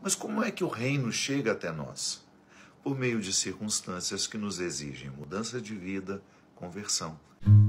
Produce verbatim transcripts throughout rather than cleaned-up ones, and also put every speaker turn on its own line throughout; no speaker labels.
Mas como é que o reino chega até nós? Por meio de circunstâncias que nos exigem mudança de vida, conversão.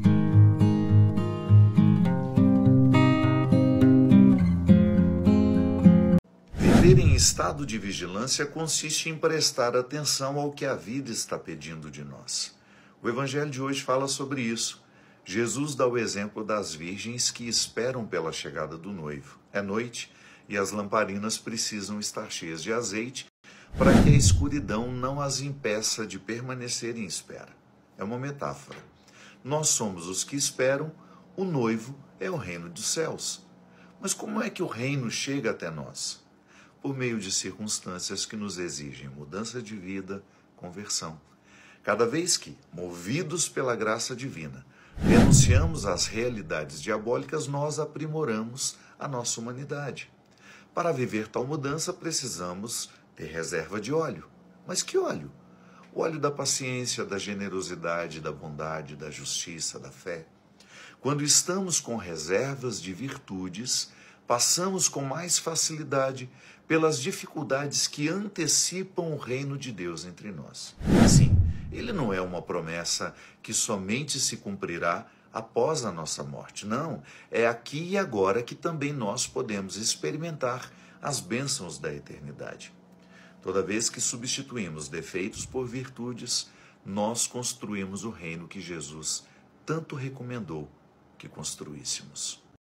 Viver em estado de vigilância consiste em prestar atenção ao que a vida está pedindo de nós. O Evangelho de hoje fala sobre isso. Jesus dá o exemplo das virgens que esperam pela chegada do noivo. É noite e as lamparinas precisam estar cheias de azeite para que a escuridão não as impeça de permanecer em espera. É uma metáfora. Nós somos os que esperam, o noivo é o reino dos céus. Mas como é que o reino chega até nós? Por meio de circunstâncias que nos exigem mudança de vida, conversão. Cada vez que, movidos pela graça divina, renunciamos às realidades diabólicas, nós aprimoramos a nossa humanidade. Para viver tal mudança, precisamos ter reserva de óleo. Mas que óleo? O óleo da paciência, da generosidade, da bondade, da justiça, da fé. Quando estamos com reservas de virtudes, passamos com mais facilidade pelas dificuldades que antecipam o reino de Deus entre nós. Sim, ele não é uma promessa que somente se cumprirá após a nossa morte. Não, é aqui e agora que também nós podemos experimentar as bênçãos da eternidade. Toda vez que substituímos defeitos por virtudes, nós construímos o reino que Jesus tanto recomendou que construíssemos.